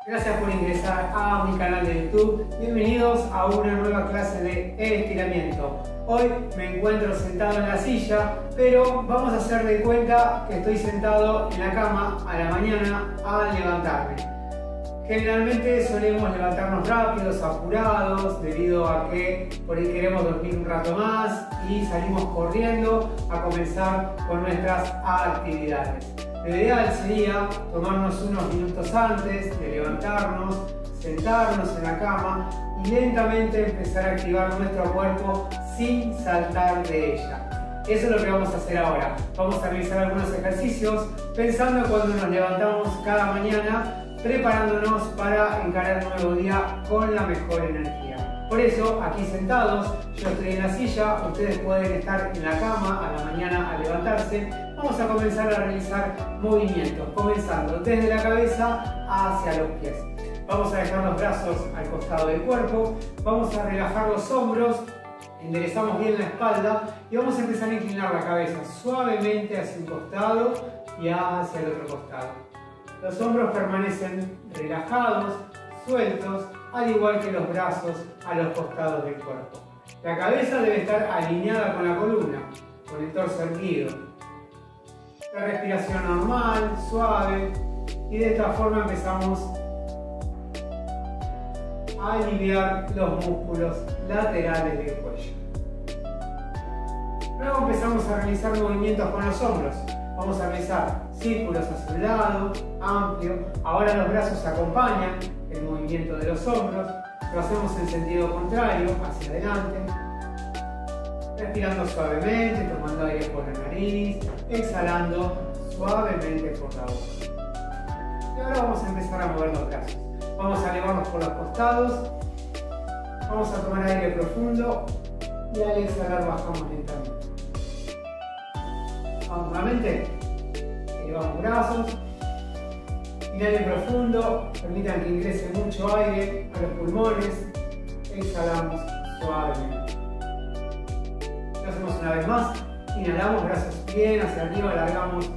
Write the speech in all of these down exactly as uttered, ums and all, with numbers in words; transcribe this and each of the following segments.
Gracias por ingresar a mi canal de YouTube. Bienvenidos a una nueva clase de estiramiento. Hoy me encuentro sentado en la silla, pero vamos a hacer de cuenta que estoy sentado en la cama a la mañana al levantarme. Generalmente solemos levantarnos rápidos, apurados, debido a que por ahí queremos dormir un rato más y salimos corriendo a comenzar con nuestras actividades. Lo ideal sería tomarnos unos minutos antes de levantarnos, sentarnos en la cama y lentamente empezar a activar nuestro cuerpo sin saltar de ella. Eso es lo que vamos a hacer ahora. Vamos a realizar algunos ejercicios pensando cuando nos levantamos cada mañana, preparándonos para encarar un nuevo día con la mejor energía. Por eso, aquí sentados, yo estoy en la silla, ustedes pueden estar en la cama a la mañana al levantarse. Vamos a comenzar a realizar movimientos, comenzando desde la cabeza hacia los pies. Vamos a dejar los brazos al costado del cuerpo, vamos a relajar los hombros, enderezamos bien la espalda y vamos a empezar a inclinar la cabeza suavemente hacia un costado y hacia el otro costado. Los hombros permanecen relajados, sueltos, al igual que los brazos a los costados del cuerpo. La cabeza debe estar alineada con la columna, con el torso erguido. La respiración normal, suave, y de esta forma empezamos a aliviar los músculos laterales del cuello. Luego empezamos a realizar movimientos con los hombros. Vamos a realizar círculos hacia un lado, amplio. Ahora los brazos acompañan el movimiento de los hombros. Lo hacemos en sentido contrario, hacia adelante. Respirando suavemente, tomando aire por la nariz, exhalando suavemente por la boca. Y ahora vamos a empezar a mover los brazos. Vamos a elevarnos por los costados. Vamos a tomar aire profundo y al exhalar bajamos lentamente. Vamos nuevamente. Elevamos brazos. Inhalen profundo. Permitan que ingrese mucho aire a los pulmones. Exhalamos suavemente. Lo hacemos una vez más. Inhalamos, brazos bien hacia arriba, alargamos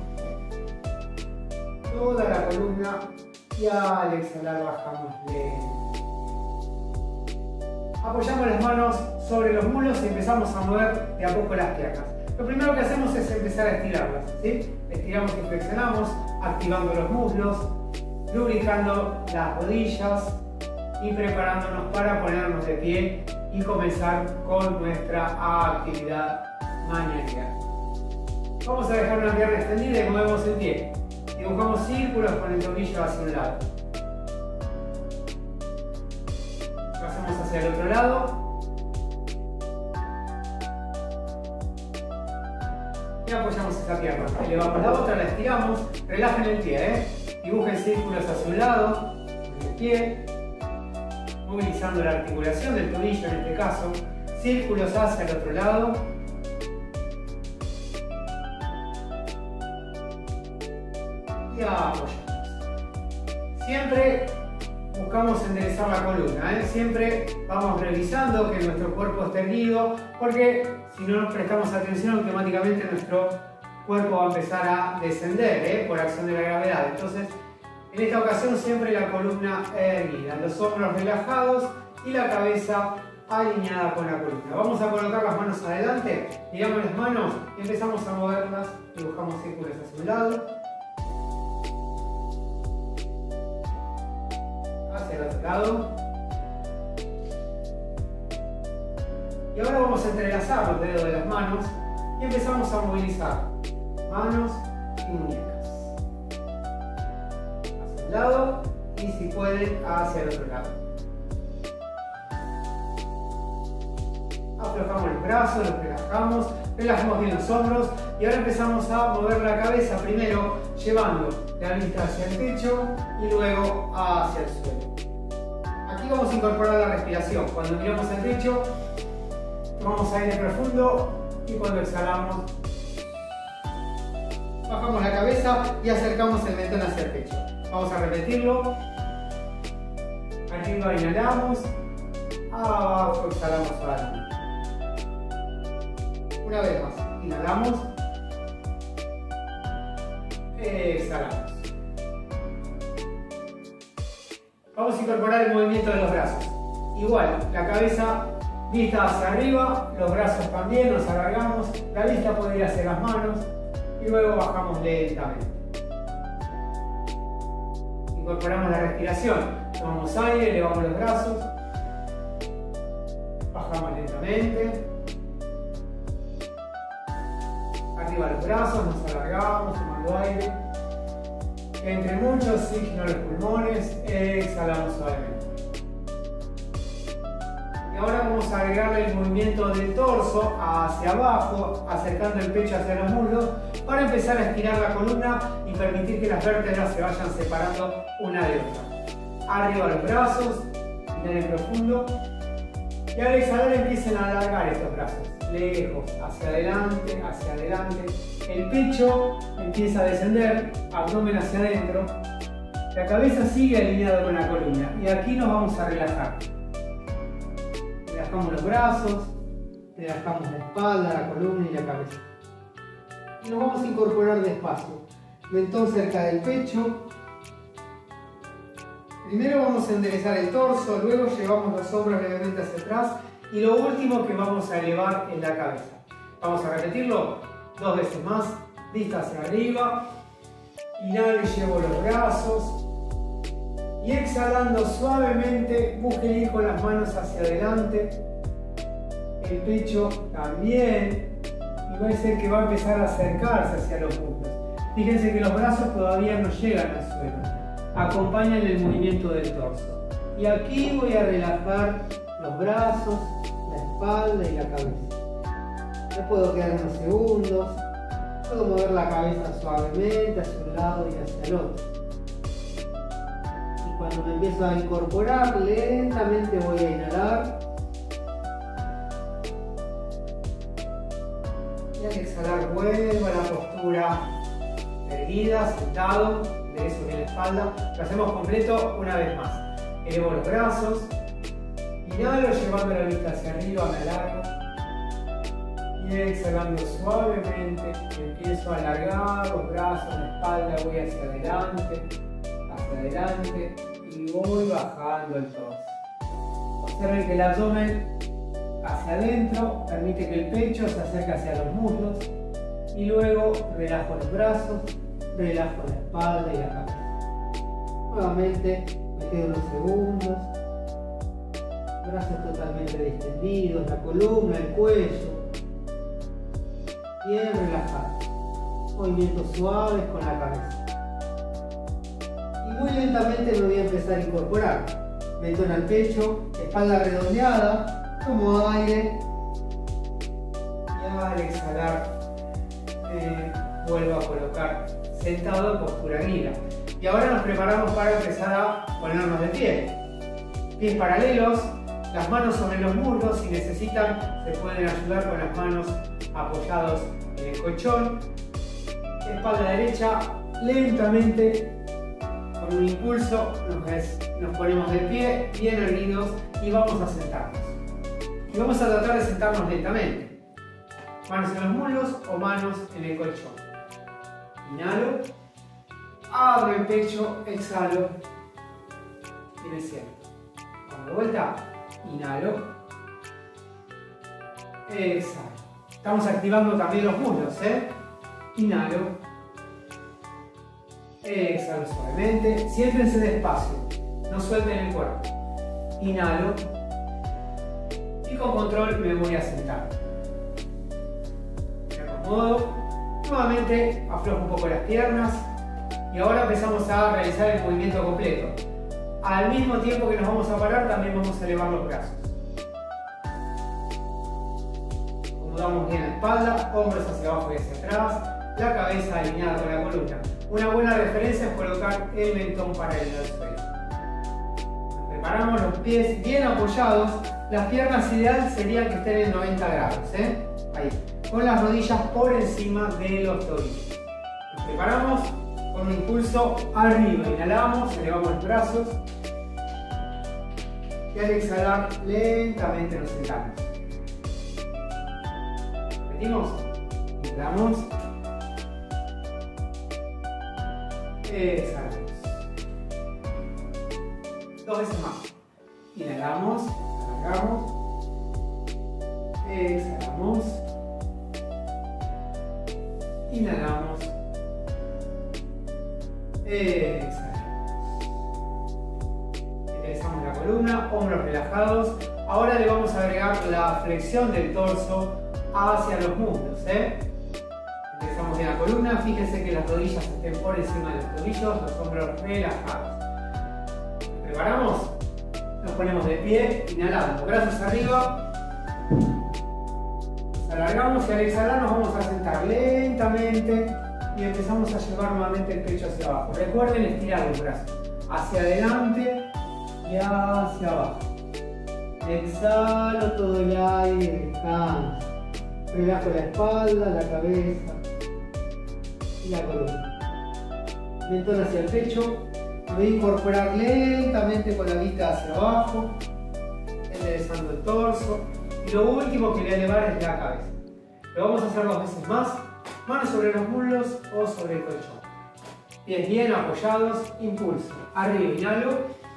toda la columna y al exhalar bajamos lento. Apoyamos las manos sobre los muslos y empezamos a mover de a poco las piernas. Lo primero que hacemos es empezar a estirarlas, ¿sí? Estiramos y flexionamos, activando los muslos, lubricando las rodillas y preparándonos para ponernos de pie y comenzar con nuestra actividad mañanera. Vamos a dejar una pierna extendida y movemos el pie. Dibujamos círculos con el tobillo hacia un lado. Lo hacemos hacia el otro lado. Y apoyamos esa pierna. Elevamos la otra, la estiramos. Relajen el pie, ¿eh? Dibujen círculos hacia un lado con el pie, movilizando la articulación del tobillo en este caso. Círculos hacia el otro lado. Y apoyamos. Siempre buscamos enderezar la columna, ¿eh? Siempre vamos revisando que nuestro cuerpo esté erguido, porque si no nos prestamos atención automáticamente nuestro cuerpo va a empezar a descender, ¿eh? Por acción de la gravedad. Entonces, en esta ocasión siempre la columna erguida, los hombros relajados y la cabeza alineada con la columna. Vamos a colocar las manos adelante, miramos las manos y empezamos a moverlas, dibujamos círculos hacia un lado, hacia el otro lado. Y ahora vamos a entrelazar los dedos de las manos y empezamos a movilizar manos y muñecas hacia un lado y, si pueden, hacia el otro lado. Aflojamos los brazos, los relajamos, relajamos bien los hombros y ahora empezamos a mover la cabeza, primero llevando la vista hacia el techo y luego hacia el suelo. Aquí vamos a incorporar la respiración. Cuando miramos al techo, tomamos aire profundo y cuando exhalamos, bajamos la cabeza y acercamos el mentón hacia el pecho. Vamos a repetirlo. Arriba inhalamos, abajo exhalamos suavemente. Una vez más, inhalamos, exhalamos. Vamos a incorporar el movimiento de los brazos. Igual, la cabeza vista hacia arriba, los brazos también, nos alargamos, la vista puede ir hacia las manos y luego bajamos lentamente. Incorporamos la respiración, tomamos aire, elevamos los brazos, bajamos lentamente, arriba los brazos, nos alargamos, tomando aire, entre mucho oxígeno a los pulmones, exhalamos suavemente. Y ahora vamos a agregarle el movimiento del torso hacia abajo, acercando el pecho hacia los muslos, para empezar a estirar la columna y permitir que las vértebras se vayan separando una de otra. Arriba los brazos, inhalen profundo y al exhalar empiecen a alargar estos brazos, lejos, hacia adelante, hacia adelante. El pecho empieza a descender, abdomen hacia adentro, la cabeza sigue alineada con la columna y aquí nos vamos a relajar. Relajamos los brazos, relajamos la espalda, la columna y la cabeza. Y nos vamos a incorporar despacio, mentón cerca del pecho. Primero vamos a enderezar el torso, luego llevamos los hombros levemente hacia atrás y lo último que vamos a elevar es la cabeza. Vamos a repetirlo dos veces más, vista hacia arriba, inhalo y llevo los brazos y exhalando suavemente busquen ir con las manos hacia adelante, el pecho también y va a ser que va a empezar a acercarse hacia los muslos. Fíjense que los brazos todavía no llegan al suelo, acompañan el movimiento del torso y aquí voy a relajar los brazos, la espalda y la cabeza. Me puedo quedar unos segundos, puedo mover la cabeza suavemente hacia un lado y hacia el otro. Y cuando me empiezo a incorporar, lentamente voy a inhalar. Y al exhalar, vuelvo a la postura erguida, sentado, enderezo bien la espalda. Lo hacemos completo una vez más. Elevo los brazos, inhalo llevando la vista hacia arriba, me alargo. Y exhalando suavemente, empiezo a alargar los brazos, la espalda, voy hacia adelante, hacia adelante y voy bajando el torso. Observen que el abdomen hacia adentro permite que el pecho se acerque hacia los muslos y luego relajo los brazos, relajo la espalda y la cabeza. Nuevamente me quedo unos segundos, brazos totalmente distendidos, la columna, el cuello. Bien relajados, movimientos suaves con la cabeza. Y muy lentamente me voy a empezar a incorporar. Mentón al pecho, espalda redondeada, tomo aire y al exhalar eh, vuelvo a colocar sentado en postura erguida. Y ahora nos preparamos para empezar a ponernos de pie. Pies paralelos, las manos sobre los muslos, si necesitan se pueden ayudar con las manos apoyados en el colchón, espalda derecha, lentamente, con un impulso, nos, nos ponemos de pie, bien erguidos y vamos a sentarnos. Y vamos a tratar de sentarnos lentamente. Manos en los muslos o manos en el colchón. Inhalo, abro el pecho, exhalo y me siento. Vamos de vuelta, inhalo, exhalo. Estamos activando también los muslos, ¿eh? Inhalo. Exhalo suavemente. Siéntense despacio. No suelten el cuerpo. Inhalo. Y con control me voy a sentar. Me acomodo. Nuevamente aflojo un poco las piernas. Y ahora empezamos a realizar el movimiento completo. Al mismo tiempo que nos vamos a parar, también vamos a elevar los brazos. Acomodamos bien la espalda, hombros hacia abajo y hacia atrás, la cabeza alineada con la columna. Una buena referencia es colocar el mentón paralelo al suelo. Nos preparamos los pies bien apoyados. Las piernas ideal serían que estén en noventa grados, ¿eh? Ahí, con las rodillas por encima de los tobillos. Nos preparamos con un impulso arriba. Inhalamos, elevamos los brazos. Y al exhalar, lentamente nos sentamos. Repetimos. Inhalamos. Exhalamos. Dos veces más. Inhalamos, alargamos. Exhalamos. Inhalamos. Exhalamos. Enderezamos la columna, hombros relajados. Ahora le vamos a agregar la flexión del torso hacia los muslos, ¿eh? Enderezamos bien la columna. Fíjense que las rodillas estén por encima de los tobillos, los hombros relajados. ¿Nos preparamos? Nos ponemos de pie, inhalando, brazos arriba. Nos alargamos y al exhalar nos vamos a sentar lentamente y empezamos a llevar nuevamente el pecho hacia abajo. Recuerden estirar los brazos hacia adelante y hacia abajo. Exhalo todo el aire, descanso. Relajo la espalda, la cabeza y la columna. Mentón hacia el pecho. Me voy a incorporar lentamente con la vista hacia abajo, enderezando el torso. Y lo último que voy a elevar es la cabeza. Lo vamos a hacer dos veces más. Manos sobre los muslos o sobre el colchón. Pies bien apoyados, impulso. Arriba, inhalo.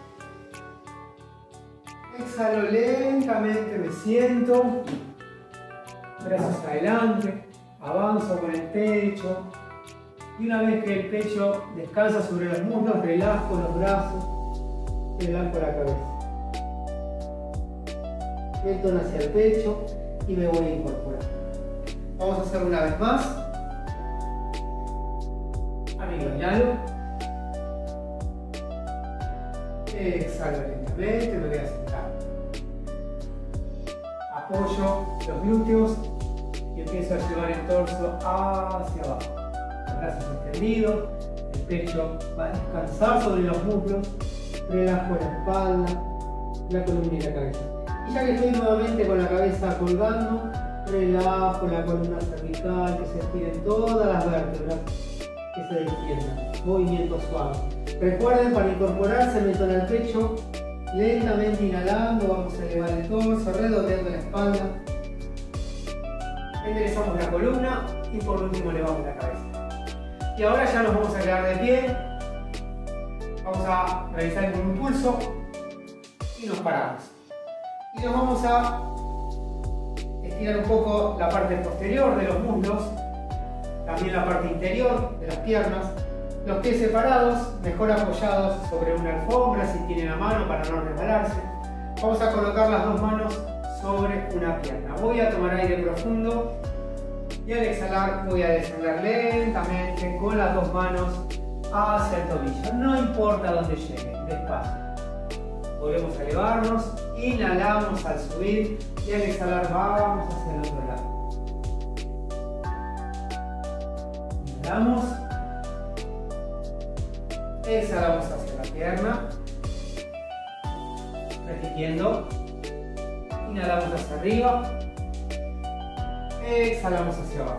Exhalo lentamente, me siento. Brazos adelante. Avanzo con el pecho. Y una vez que el pecho descansa sobre los muslos, relajo los brazos, relajo la cabeza. Mentón hacia el pecho y me voy a incorporar. Vamos a hacerlo una vez más. Arriba, inhalo. Exhalo lentamente, me voy a sentar. Apoyo los glúteos y empiezo a llevar el torso hacia abajo. Brazos extendidos, el pecho va a descansar sobre los muslos, relajo la espalda, la columna y la cabeza. Y ya que estoy nuevamente con la cabeza colgando, relajo la columna cervical, que se estiren todas las vértebras, que se distiendan, movimiento suave. Recuerden, para incorporarse, mentón al pecho, lentamente inhalando, vamos a elevar el torso, redondeando la espalda, enderezamos la columna y por último elevamos la cabeza. Y ahora ya nos vamos a quedar de pie. Vamos a realizar con un pulso y nos paramos. Y nos vamos a estirar un poco la parte posterior de los muslos, también la parte interior de las piernas. Los pies separados, mejor apoyados sobre una alfombra si tienen a mano para no resbalarse. Vamos a colocar las dos manos sobre una pierna. Voy a tomar aire profundo. Y al exhalar voy a descender lentamente con las dos manos hacia el tobillo. No importa dónde llegue, despacio. Volvemos a elevarnos, inhalamos al subir y al exhalar vamos hacia el otro lado. Inhalamos. Exhalamos hacia la pierna. Repitiendo. Inhalamos hacia arriba. Exhalamos hacia abajo.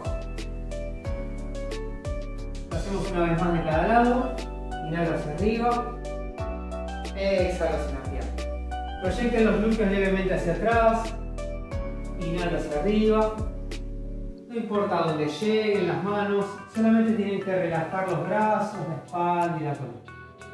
Lo hacemos una vez más de cada lado. Inhalo hacia arriba. Exhalo hacia la pierna. Proyecten los glúteos levemente hacia atrás. Inhalo hacia arriba. No importa dónde lleguen las manos, solamente tienen que relajar los brazos, la espalda y la columna.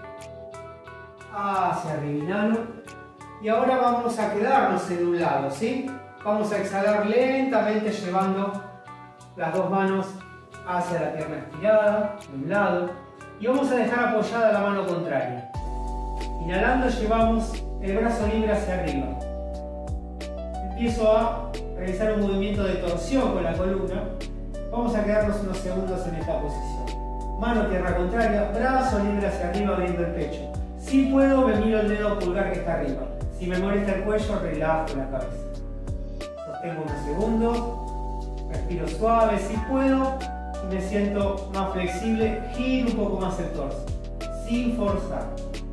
Hacia arriba, inhalo. Y ahora vamos a quedarnos en un lado, ¿sí? Vamos a exhalar lentamente llevando las dos manos hacia la pierna estirada, de un lado. Y vamos a dejar apoyada la mano contraria. Inhalando llevamos el brazo libre hacia arriba. Empiezo a realizar un movimiento de torsión con la columna. Vamos a quedarnos unos segundos en esta posición. Mano tierra contraria, brazo libre hacia arriba abriendo el pecho. Si puedo, me miro el dedo pulgar que está arriba. Si me molesta el cuello, relajo la cabeza. Sostengo unos segundos, respiro suave si puedo y me siento más flexible, giro un poco más el torso, sin forzar.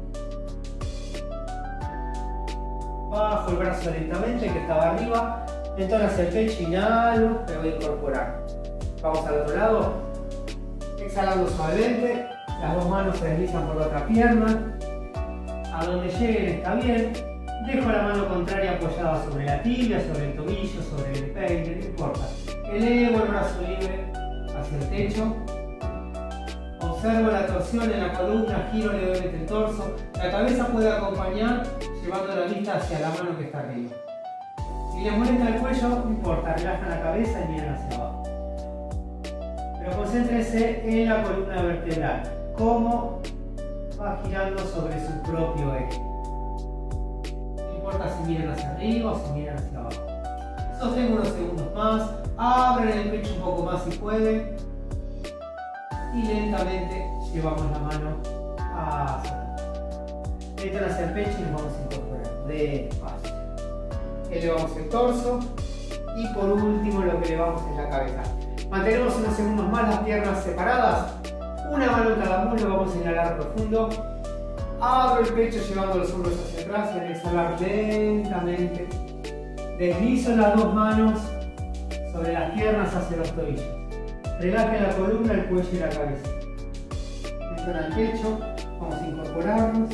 Bajo el brazo lentamente que estaba arriba, mentón hacia el pecho, inhalo, me voy a incorporar. Vamos al otro lado, exhalando suavemente, las dos manos se deslizan por la otra pierna, a donde lleguen está bien. Dejo la mano contraria apoyada sobre la tibia, sobre el tobillo, sobre el peine, no importa. Elevo el brazo libre hacia el techo. Observo la torsión en la columna, giro levemente el torso. La cabeza puede acompañar llevando la vista hacia la mano que está arriba. Si les molesta el cuello, no importa, relajan la cabeza y miran hacia abajo. Pero concéntrense en la columna vertebral, cómo va girando sobre su propio eje. No importa si miran hacia arriba o si miran hacia abajo. Sostengo unos segundos más, abren el pecho un poco más si pueden y lentamente llevamos la mano hacia atrás. Metan hacia el pecho y nos vamos a incorporar despacio. Elevamos el torso y por último lo que elevamos es la cabeza. Mantenemos unos segundos más las piernas separadas, una mano en cada muslo, vamos a inhalar profundo. Abro el pecho llevando los hombros hacia atrás y al exhalar lentamente deslizo las dos manos sobre las piernas hacia los tobillos. Relaje la columna, el cuello y la cabeza. Metan al pecho, vamos a incorporarnos.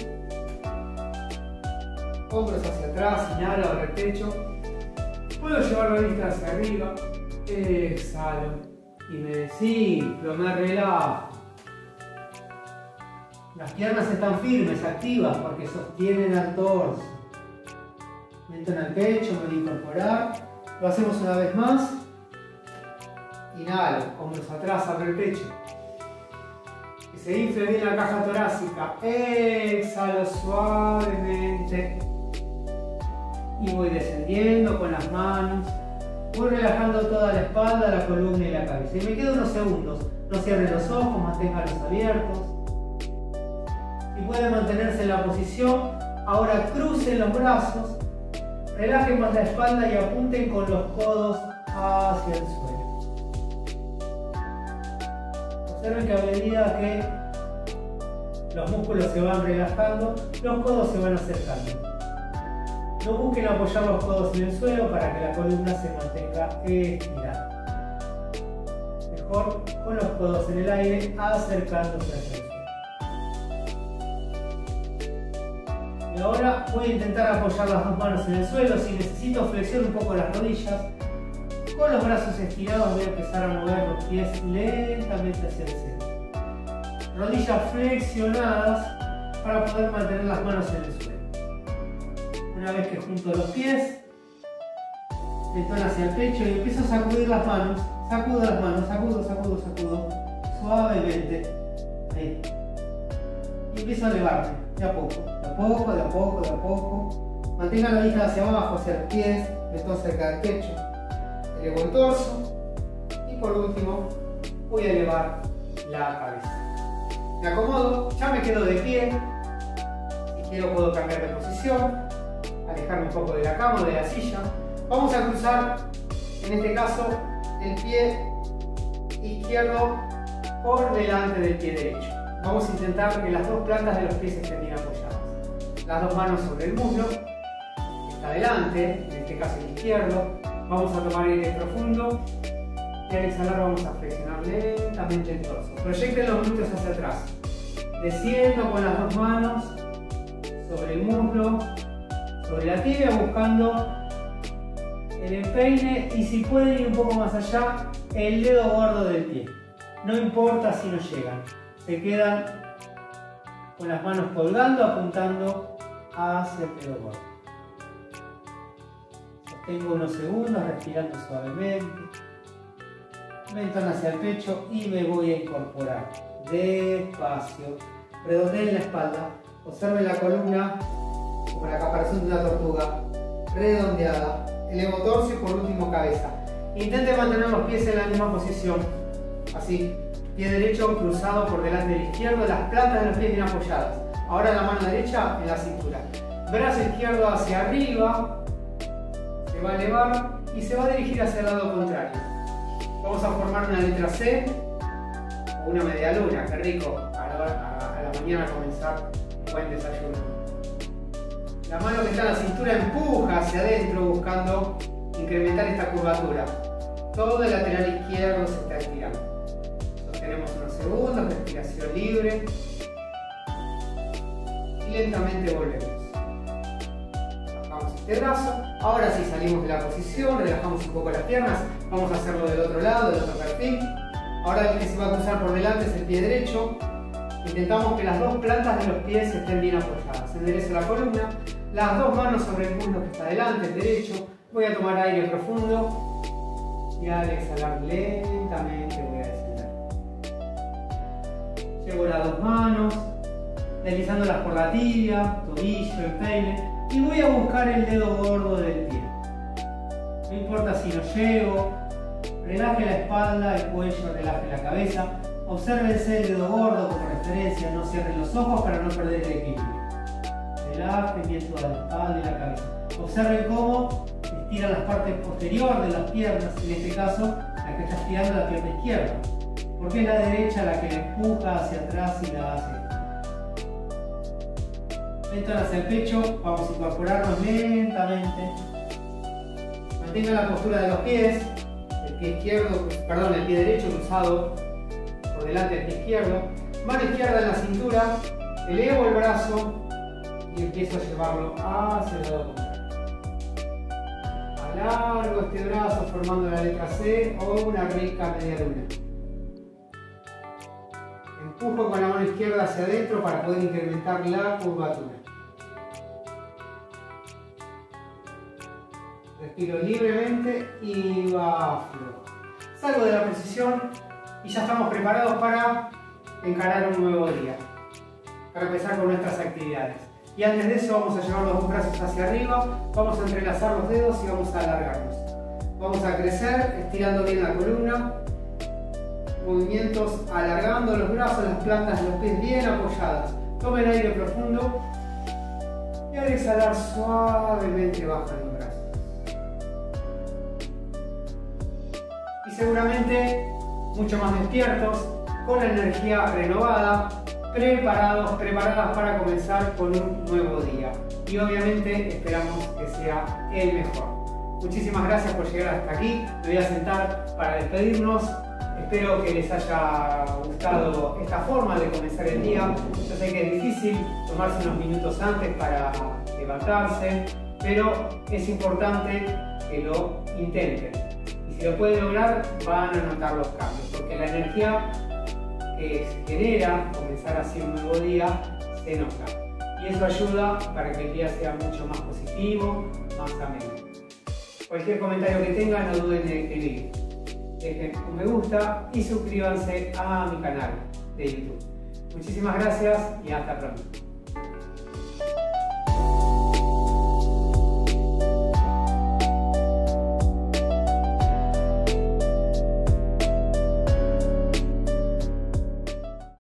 Hombros hacia atrás, inhalo, abro el pecho. Puedo llevar la vista hacia arriba. Exhalo y me desinflo, me relajo. Las piernas están firmes, activas, porque sostienen al torso. Metan al pecho, me voy a incorporar. Lo hacemos una vez más. Inhalo, hombros atrás, abro el pecho. Que se infle bien la caja torácica. Exhalo suavemente. Y voy descendiendo con las manos. Voy relajando toda la espalda, la columna y la cabeza. Y me quedo unos segundos. No cierren los ojos, manténganlos abiertos. Si pueden mantenerse en la posición, ahora crucen los brazos. Relajen más la espalda y apunten con los codos hacia el suelo. Observen que a medida que los músculos se van relajando, los codos se van acercando. No busquen apoyar los codos en el suelo para que la columna se mantenga estirada. Mejor con los codos en el aire acercándose hacia el suelo. Y ahora voy a intentar apoyar las dos manos en el suelo. Si necesito flexionar un poco las rodillas. Con los brazos estirados voy a empezar a mover los pies lentamente hacia el centro. Rodillas flexionadas para poder mantener las manos en el suelo. Una vez que junto los pies, mentón hacia el pecho y empiezo a sacudir las manos. Sacudo las manos, sacudo, sacudo, sacudo. Suavemente. Ahí. Y empiezo a elevarme, de a poco, de a poco, de a poco, de a poco. Mantengan la vista hacia abajo, hacia los pies, mentón cerca del pecho. Elevo el torso y por último voy a elevar la cabeza. Me acomodo, ya me quedo de pie. Si quiero puedo cambiar de posición, alejarme un poco de la cama o de la silla. Vamos a cruzar, en este caso, el pie izquierdo por delante del pie derecho. Vamos a intentar que las dos plantas de los pies estén bien apoyadas. Las dos manos sobre el muslo, que está delante, en este caso el izquierdo. Vamos a tomar aire profundo y al exhalar vamos a flexionar lentamente el torso. Proyecten los glúteos hacia atrás. Desciendo con las dos manos sobre el muslo, sobre la tibia, buscando el empeine y si pueden ir un poco más allá, el dedo gordo del pie. No importa si no llegan. Se quedan con las manos colgando, apuntando hacia el dedo gordo. Tengo unos segundos respirando suavemente. Mentón hacia el pecho y me voy a incorporar. Despacio. Redondeen la espalda. Observen la columna como la caparazón de una tortuga. Redondeada. Elevo torso y por último cabeza. Intenten mantener los pies en la misma posición. Así. Pie derecho cruzado por delante del izquierdo. Las plantas de los pies bien apoyadas. Ahora la mano derecha en la cintura. Brazo izquierdo hacia arriba. Se va a elevar y se va a dirigir hacia el lado contrario. Vamos a formar una letra C o una media luna, qué rico a la, a, a la mañana comenzar un buen desayuno. La mano que está en la cintura empuja hacia adentro buscando incrementar esta curvatura. Todo el lateral izquierdo se está estirando. Sostenemos unos segundos, respiración libre y lentamente volvemos. Este brazo. Ahora sí salimos de la posición, relajamos un poco las piernas, vamos a hacerlo del otro lado, del otro perfil. Ahora el que se va a cruzar por delante es el pie derecho, Intentamos que las dos plantas de los pies estén bien apoyadas. Enderezo la columna, las dos manos sobre el muslo que está delante, el derecho. Voy a tomar aire profundo y al exhalar lentamente voy a descender. Llevo las dos manos, deslizándolas por la tibia, tobillo, empeine, y voy a buscar el dedo gordo del pie. No importa si lo llevo, relaje la espalda, el cuello, relaje la cabeza. Obsérvense el dedo gordo como referencia, no cierren los ojos para no perder el equilibrio. Relajen bien toda la espalda y la cabeza. Observen cómo estiran las partes posteriores de las piernas, en este caso la que está estirando la pierna izquierda, porque es la derecha la que la empuja hacia atrás y la hace. Lento hacia el pecho, vamos a incorporarnos lentamente. Mantengan la postura de los pies, el pie izquierdo, perdón, el pie derecho cruzado por delante del pie izquierdo, mano izquierda en la cintura, elevo el brazo y empiezo a llevarlo hacia el lado contrario. Alargo este brazo formando la letra C o una rica media luna. Empujo con la mano izquierda hacia adentro para poder incrementar la curvatura. Respiro libremente y bajo. Salgo de la posición y ya estamos preparados para encarar un nuevo día, para empezar con nuestras actividades. Y antes de eso vamos a llevar los dos brazos hacia arriba, vamos a entrelazar los dedos y vamos a alargarnos. Vamos a crecer estirando bien la columna, movimientos alargando los brazos, las plantas de los pies bien apoyadas. Tomen aire profundo y al exhalar suavemente bajan los brazos. Y seguramente mucho más despiertos, con la energía renovada, preparados, preparadas para comenzar con un nuevo día. Y obviamente esperamos que sea el mejor. Muchísimas gracias por llegar hasta aquí. Me voy a sentar para despedirnos. Espero que les haya gustado esta forma de comenzar el día. Yo sé que es difícil tomarse unos minutos antes para levantarse, pero es importante que lo intenten. Y si lo pueden lograr, van a notar los cambios, porque la energía que genera comenzar así un nuevo día se nota. Y eso ayuda para que el día sea mucho más positivo, más ameno. Cualquier comentario que tengan, no duden en escribir. Dejen un me gusta y suscríbanse a mi canal de YouTube. Muchísimas gracias y hasta pronto.